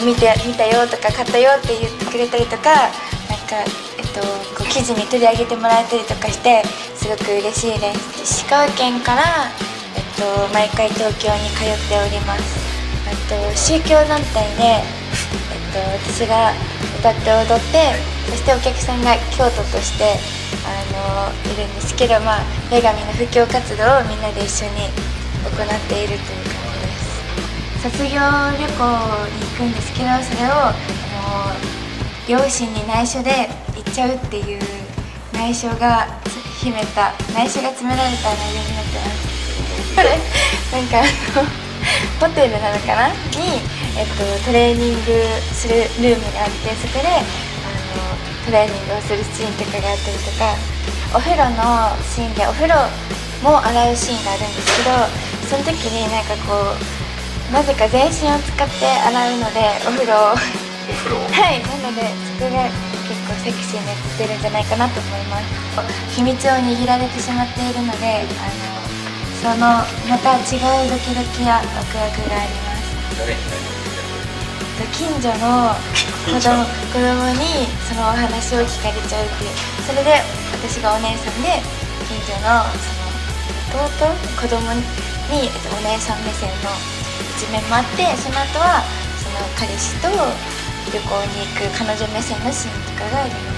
見たよとか買ったよって言ってくれたりとか、こう記事に取り上げてもらえたりとかしてすごく嬉しいです。石川県から、毎回東京に通っております。宗教団体で、私が歌って踊って、そしてお客さんが京都としているんですけど、女神の布教活動をみんなで一緒に行っているという感じです。卒業旅行に行くんですけど、それを両親に内緒で行っちゃうっていう内緒が詰められた内容になってます。これホテルなのかなに、トレーニングするルームがあって、そこでトレーニングをするシーンとかがあったりとか、お風呂のシーンでお風呂も洗うシーンがあるんですけど、その時になぜか全身を使って洗うので、お風呂をはい、なのでそこが結構セクシーに映ってるんじゃないかなと思います。秘密を握られてしまっているので、そのまた違うドキドキやワクワクがあります。近所の子供にそのお話を聞かれちゃうっていう、それで私がお姉さんで、近所のその子供にお姉さん目線の一面もあって、その後はその彼氏と旅行に行く彼女目線のシーンとかがあります。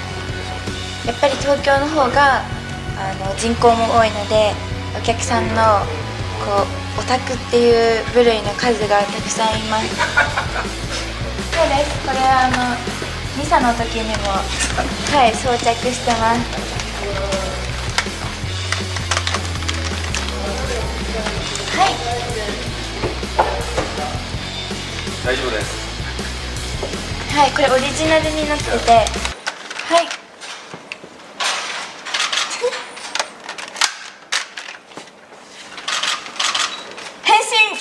やっぱり東京の方が人口も多いので、お客さんのオタクっていう部類の数がたくさんいます。そうです。これはミサの時にもはい装着してます。はい。 大丈夫です。 はい、これオリジナルになってて、はい。変身。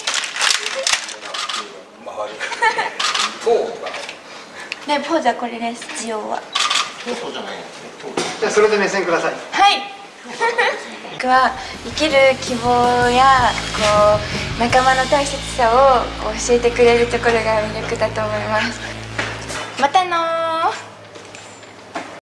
ね、ポーズはこれです。ジオは。 じゃあそれで目線ください。 はい。僕は生きる希望や仲間の大切さを教えてくれるところが魅力だと思います。またの